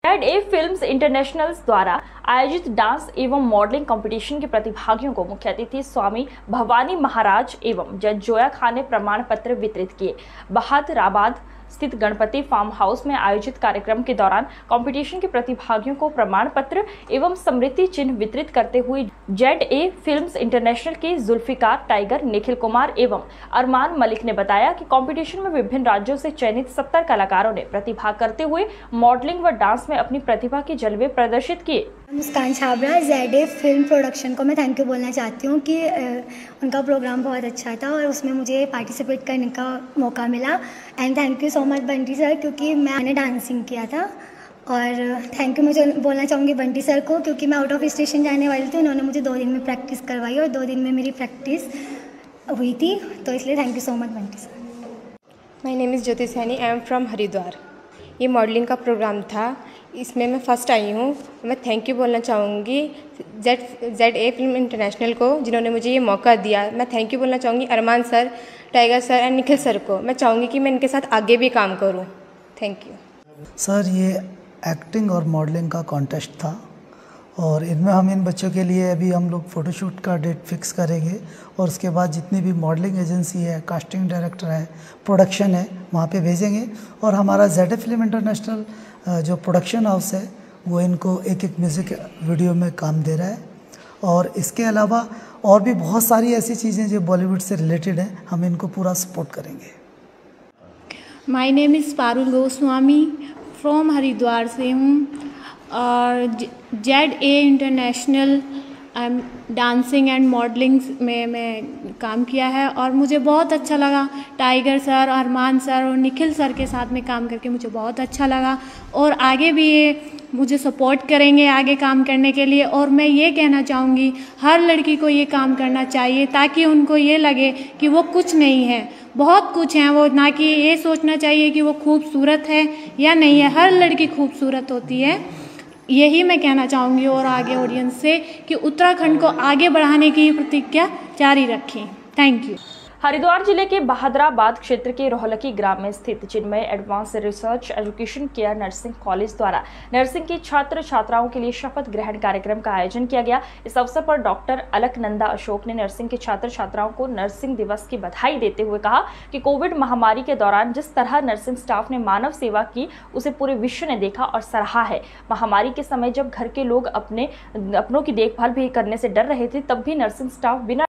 ZA films international द्वारा आयोजित dance एवं मॉडलिंग कंपटीशन के प्रतिभागियों को मुख्य अतिथि स्वामी भवानी महाराज एवं जज जोया खान ने प्रमाण पत्र वितरित किए। बहादुराबाद स्थित गणपति फार्म हाउस में आयोजित कार्यक्रम के दौरान कंपटीशन के प्रतिभागियों को प्रमाण पत्र एवं स्मृति चिन्ह वितरित करते हुए ZA फिल्म्स इंटरनेशनल के जुल्फिकार टाइगर, निखिल कुमार एवं अरमान मलिक ने बताया कि कंपटीशन में विभिन्न राज्यों से चयनित 70 कलाकारों ने प्रतिभाग करते हुए मॉडलिंग व डांस में अपनी प्रतिभा के जलवे प्रदर्शित किए। Muskan Chhabra ZA film production को मैं थैंक यू बोलना चाहती हूँ कि उनका प्रोग्राम बहुत अच्छा था और उसमें मुझे पार्टिसिपेट करने का मौका मिला। And thank you so much Bunty sir, क्योंकि मैंने डांसिंग किया था। और थैंक यू मुझे बोलना चाहूँगी बंटी सर को, क्योंकि मैं आउट ऑफ स्टेशन जाने वाली थी। उन्होंने मुझे 2 दिन में प्रैक्टिस करवाई और 2 दिन में मेरी प्रैक्टिस हुई थी, तो इसलिए thank you so much Bunty sir. My name is Jyoti Saini, I am from Haridwar. ये मॉडलिंग का प्रोग्राम था, इसमें मैं फ़र्स्ट आई हूँ। मैं थैंक यू बोलना चाहूँगी ZA फिल्म इंटरनेशनल को, जिन्होंने मुझे ये मौका दिया। मैं थैंक यू बोलना चाहूँगी Arman sir, Tiger sir and Nikhil sir को। मैं चाहूँगी कि मैं इनके साथ आगे भी काम करूँ। Thank you sir. ये एक्टिंग और मॉडलिंग का कॉन्टेस्ट था और इनमें हम इन बच्चों के लिए अभी हम लोग फ़ोटोशूट का डेट फिक्स करेंगे और उसके बाद जितनी भी मॉडलिंग एजेंसी है, कास्टिंग डायरेक्टर है, प्रोडक्शन है, वहाँ पे भेजेंगे। और हमारा ZA फिल्म इंटरनेशनल जो प्रोडक्शन हाउस है वो इनको एक म्यूज़िक वीडियो में काम दे रहा है। और इसके अलावा और भी बहुत सारी ऐसी चीज़ें जो बॉलीवुड से रिलेटेड हैं, हम इनको पूरा सपोर्ट करेंगे। My name is Parul Goswami, from Haridwar से हूँ और ZA international dancing and modelling में मैं काम किया है और मुझे बहुत अच्छा लगा। टाइगर सर, अरमान सर और निखिल सर के साथ में काम करके मुझे बहुत अच्छा लगा और आगे भी ये मुझे सपोर्ट करेंगे आगे काम करने के लिए। और मैं ये कहना चाहूँगी हर लड़की को ये काम करना चाहिए ताकि उनको ये लगे कि वो कुछ नहीं है, बहुत कुछ हैं वो, ना कि ये सोचना चाहिए कि वो खूबसूरत है या नहीं है। हर लड़की खूबसूरत होती है, यही मैं कहना चाहूँगी। और आगे ऑडियंस से कि उत्तराखंड को आगे बढ़ाने की प्रतिज्ञा जारी रखें। Thank you. हरिद्वार जिले के बहादुराबाद क्षेत्र के रोहलकी ग्राम में स्थित Chinmay advance research education care nursing college द्वारा नर्सिंग के छात्र छात्राओं के लिए शपथ ग्रहण कार्यक्रम का आयोजन किया गया। इस अवसर पर डॉक्टर अलकनंदा अशोक ने नर्सिंग के छात्र छात्राओं को नर्सिंग दिवस की बधाई देते हुए कहा कि कोविड महामारी के दौरान जिस तरह नर्सिंग स्टाफ ने मानव सेवा की, उसे पूरे विश्व ने देखा और सराहा है। महामारी के समय जब घर के लोग अपनों की देखभाल भी करने से डर रहे थे, तब भी नर्सिंग स्टाफ बिना